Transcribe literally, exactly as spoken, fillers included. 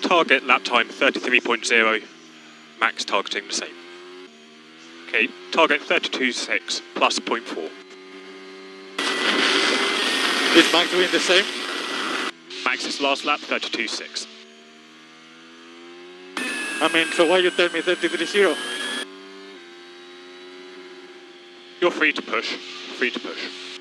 Target lap time thirty-three point zero, Max targeting the same. Okay, target thirty-two point six plus zero point four. Is Max doing the same? Max's last lap thirty-two point six. I mean, so why you tell me thirty-three point zero? You're free to push, free to push.